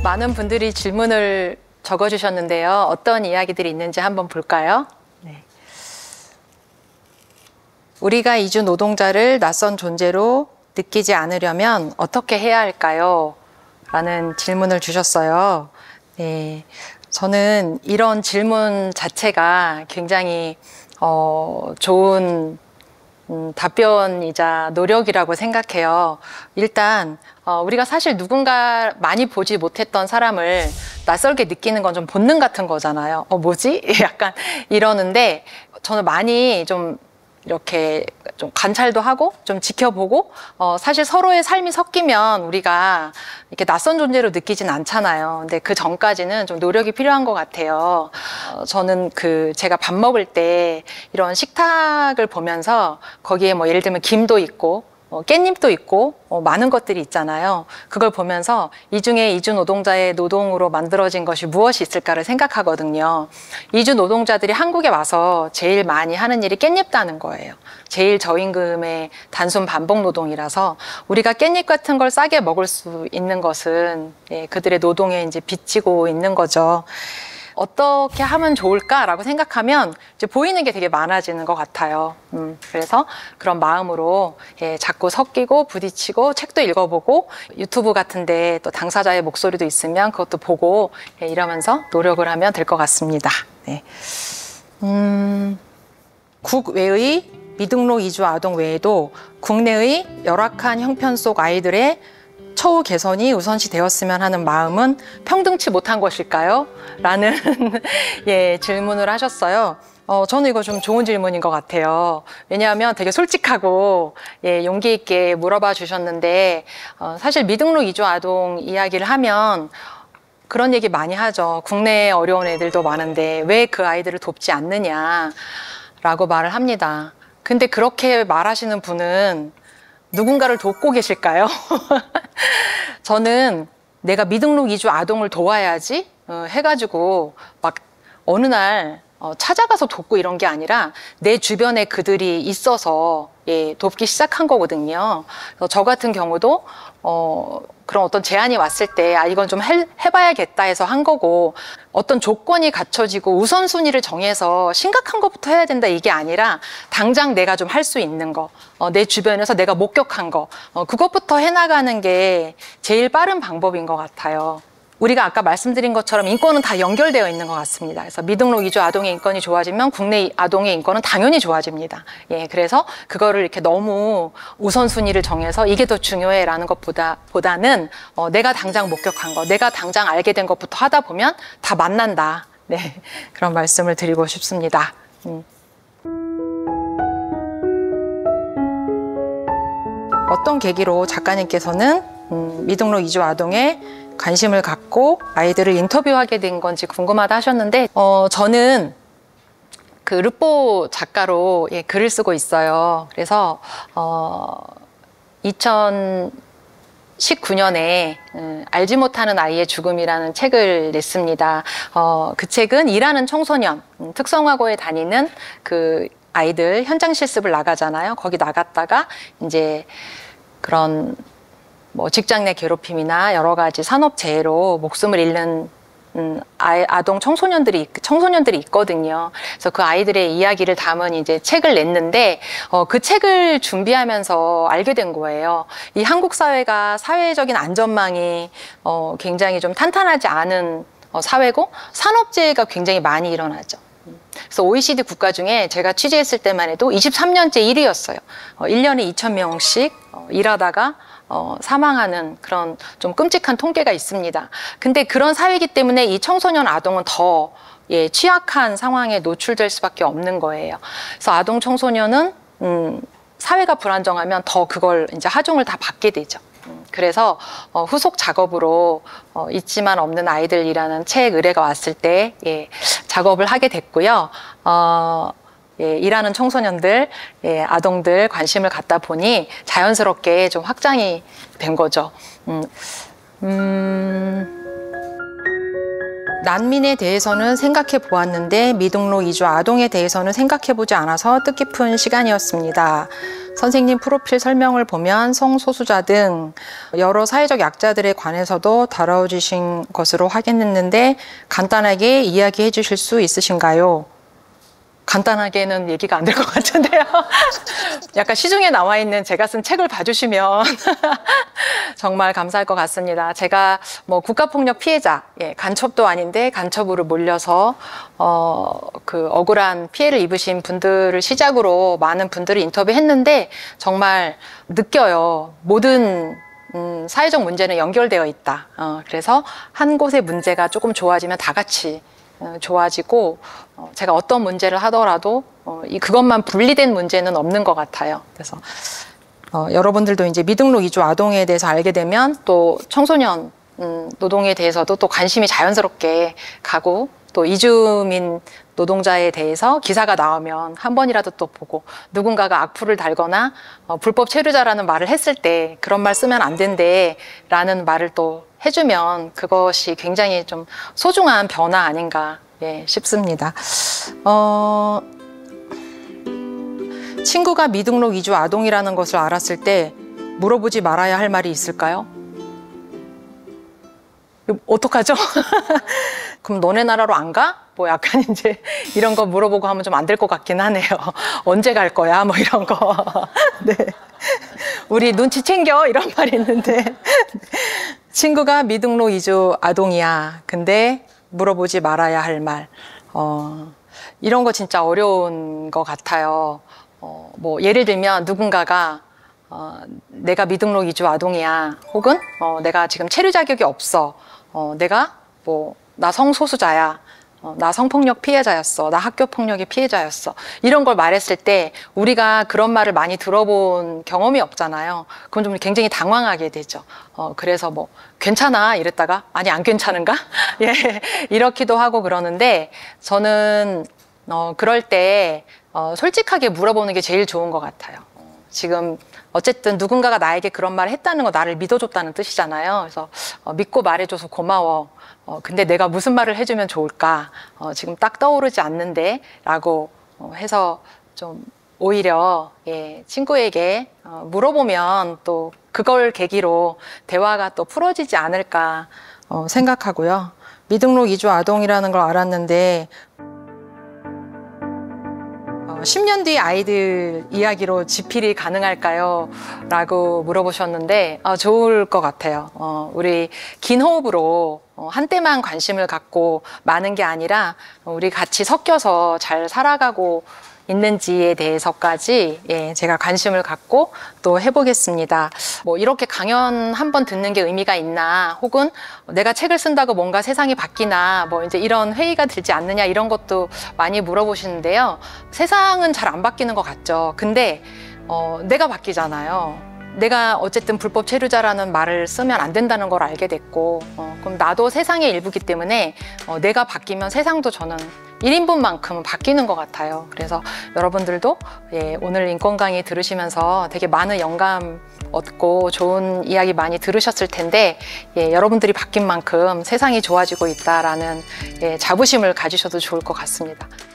많은 분들이 질문을 적어주셨는데요. 어떤 이야기들이 있는지 한번 볼까요? 네. 우리가 이주 노동자를 낯선 존재로 느끼지 않으려면 어떻게 해야 할까요? 라는 질문을 주셨어요. 네. 저는 이런 질문 자체가 굉장히 좋은 답변이자 노력이라고 생각해요. 일단 우리가 사실 누군가 많이 보지 못했던 사람을 낯설게 느끼는 건 좀 본능 같은 거잖아요. 뭐지? 약간 이러는데 저는 많이 좀 이렇게 좀 관찰도 하고 좀 지켜보고 사실 서로의 삶이 섞이면 우리가 이렇게 낯선 존재로 느끼진 않잖아요. 근데 그 전까지는 좀 노력이 필요한 것 같아요. 저는 제가 밥 먹을 때 이런 식탁을 보면서 거기에 뭐 예를 들면 김도 있고 깻잎도 있고 많은 것들이 있잖아요. 그걸 보면서 이 중에 이주 노동자의 노동으로 만들어진 것이 무엇이 있을까를 생각하거든요. 이주 노동자들이 한국에 와서 제일 많이 하는 일이 깻잎 따는 거예요. 제일 저임금의 단순 반복 노동이라서 우리가 깻잎 같은 걸 싸게 먹을 수 있는 것은 그들의 노동에 이제 비치고 있는 거죠. 어떻게 하면 좋을까라고 생각하면 이제 보이는 게 되게 많아지는 것 같아요. 그래서 그런 마음으로 자꾸 섞이고 부딪히고 책도 읽어보고 유튜브 같은데 또 당사자의 목소리도 있으면 그것도 보고 이러면서 노력을 하면 될 것 같습니다. 네. 국외의 미등록 이주 아동 외에도 국내의 열악한 형편 속 아이들의 처우 개선이 우선시 되었으면 하는 마음은 평등치 못한 것일까요? 라는 질문을 하셨어요. 저는 이거 좀 좋은 질문인 것 같아요. 왜냐하면 되게 솔직하고 용기 있게 물어봐 주셨는데 사실 미등록 이주 아동 이야기를 하면 그런 얘기 많이 하죠. 국내에 어려운 애들도 많은데 왜 그 아이들을 돕지 않느냐라고 말을 합니다. 근데 그렇게 말하시는 분은 누군가를 돕고 계실까요? 저는 내가 미등록 이주 아동을 도와야지 해가지고 막 어느 날 찾아가서 돕고 이런 게 아니라 내 주변에 그들이 있어서 돕기 시작한 거거든요. 그래서 저 같은 경우도 그런 어떤 제안이 왔을 때 이건 좀 해봐야겠다 해서 한 거고, 어떤 조건이 갖춰지고 우선순위를 정해서 심각한 것부터 해야 된다 이게 아니라 당장 내가 좀 할 수 있는 거, 내 주변에서 내가 목격한 거, 그것부터 해나가는 게 제일 빠른 방법인 것 같아요. 우리가 아까 말씀드린 것처럼 인권은 다 연결되어 있는 것 같습니다. 그래서 미등록 이주 아동의 인권이 좋아지면 국내 아동의 인권은 당연히 좋아집니다. 그래서 그거를 이렇게 너무 우선순위를 정해서 이게 더 중요해라는 것보다는 내가 당장 목격한 거, 내가 당장 알게 된 것부터 하다 보면 다 만난다. 네, 그런 말씀을 드리고 싶습니다. 어떤 계기로 작가님께서는 미등록 이주 아동에 관심을 갖고 아이들을 인터뷰하게 된 건지 궁금하다 하셨는데, 저는 그 르뽀 작가로 글을 쓰고 있어요. 그래서 2019년에 알지 못하는 아이의 죽음이라는 책을 냈습니다. 그 책은 일하는 청소년, 특성화고에 다니는 그 아이들 현장 실습을 나가잖아요. 거기 나갔다가 이제 그런 뭐 직장 내 괴롭힘이나 여러 가지 산업재해로 목숨을 잃는 아동 청소년들이 있거든요. 그래서 그 아이들의 이야기를 담은 이제 책을 냈는데 그 책을 준비하면서 알게 된 거예요. 이 한국 사회가 사회적인 안전망이 굉장히 좀 탄탄하지 않은 사회고 산업재해가 굉장히 많이 일어나죠. 그래서 OECD 국가 중에 제가 취재했을 때만 해도 23년째 1위였어요. 1년에 2,000명씩 일하다가 사망하는 그런 좀 끔찍한 통계가 있습니다. 근데 그런 사회이기 때문에 이 청소년 아동은 더 취약한 상황에 노출될 수밖에 없는 거예요. 그래서 아동 청소년은 사회가 불안정하면 더 그걸 이제 하중을 다 받게 되죠. 그래서 후속 작업으로 있지만 없는 아이들이라는 책 의뢰가 왔을 때 작업을 하게 됐고요. 일하는 청소년들, 아동들 관심을 갖다 보니 자연스럽게 좀 확장이 된 거죠. 난민에 대해서는 생각해 보았는데 미등록 이주 아동에 대해서는 생각해 보지 않아서 뜻깊은 시간이었습니다. 선생님 프로필 설명을 보면 성소수자 등 여러 사회적 약자들에 관해서도 다뤄주신 것으로 확인했는데 간단하게 이야기해 주실 수 있으신가요? 간단하게는 얘기가 안 될 것 같은데요. 약간 시중에 나와 있는 제가 쓴 책을 봐주시면 정말 감사할 것 같습니다. 제가 뭐 국가폭력 피해자, 간첩도 아닌데 간첩으로 몰려서 그 억울한 피해를 입으신 분들을 시작으로 많은 분들을 인터뷰했는데 정말 느껴요. 모든 사회적 문제는 연결되어 있다. 그래서 한 곳의 문제가 조금 좋아지면 다 같이 좋아지고 제가 어떤 문제를 하더라도 그것만 분리된 문제는 없는 것 같아요. 그래서 여러분들도 이제 미등록 이주 아동에 대해서 알게 되면 또 청소년 노동에 대해서도 또 관심이 자연스럽게 가고 또 이주민 노동자에 대해서 기사가 나오면 한 번이라도 또 보고 누군가가 악플을 달거나 불법 체류자라는 말을 했을 때 그런 말 쓰면 안 된대 라는 말을 또 해주면 그것이 굉장히 좀 소중한 변화 아닌가 싶습니다. 친구가 미등록 이주 아동이라는 것을 알았을 때 물어보지 말아야 할 말이 있을까요? 어떡하죠? 그럼 너네 나라로 안 가? 뭐 약간 이제 이런 거 물어보고 하면 좀 안 될 것 같긴 하네요. 언제 갈 거야? 뭐 이런 거. 네. 우리 눈치 챙겨 이런 말이 있는데 친구가 미등록 이주 아동이야. 근데 물어보지 말아야 할 말. 이런 거 진짜 어려운 것 같아요. 뭐 예를 들면 누군가가 내가 미등록 이주 아동이야. 혹은 내가 지금 체류 자격이 없어. 내가 뭐 나 성소수자야. 나 성폭력 피해자였어. 나 학교폭력의 피해자였어. 이런 걸 말했을 때 우리가 그런 말을 많이 들어본 경험이 없잖아요. 그럼 좀 굉장히 당황하게 되죠. 그래서 뭐 괜찮아 이랬다가 아니 안 괜찮은가? 예, 이렇기도 하고 그러는데 저는 그럴 때 솔직하게 물어보는 게 제일 좋은 것 같아요. 지금 어쨌든 누군가가 나에게 그런 말을 했다는 거 나를 믿어줬다는 뜻이잖아요. 그래서 믿고 말해줘서 고마워. 근데 내가 무슨 말을 해주면 좋을까? 지금 딱 떠오르지 않는데 라고 해서 좀 오히려 친구에게 물어보면 또 그걸 계기로 대화가 또 풀어지지 않을까 생각하고요. 미등록 이주 아동이라는 걸 알았는데 10년 뒤 아이들 이야기로 지필이 가능할까요? 라고 물어보셨는데 좋을 것 같아요. 우리 긴 호흡으로 한때만 관심을 갖고 많은 게 아니라 우리 같이 섞여서 잘 살아가고 있는지에 대해서까지 제가 관심을 갖고 또 해보겠습니다. 뭐 이렇게 강연 한 번 듣는 게 의미가 있나, 혹은 내가 책을 쓴다고 뭔가 세상이 바뀌나, 뭐 이제 이런 회의가 들지 않느냐, 이런 것도 많이 물어보시는데요. 세상은 잘 안 바뀌는 것 같죠. 근데 내가 바뀌잖아요. 내가 어쨌든 불법 체류자라는 말을 쓰면 안 된다는 걸 알게 됐고, 그럼 나도 세상의 일부기 때문에 내가 바뀌면 세상도 저는 1인분만큼은 바뀌는 것 같아요. 그래서 여러분들도 오늘 인권 강의 들으시면서 되게 많은 영감 얻고 좋은 이야기 많이 들으셨을 텐데 여러분들이 바뀐 만큼 세상이 좋아지고 있다라는 자부심을 가지셔도 좋을 것 같습니다.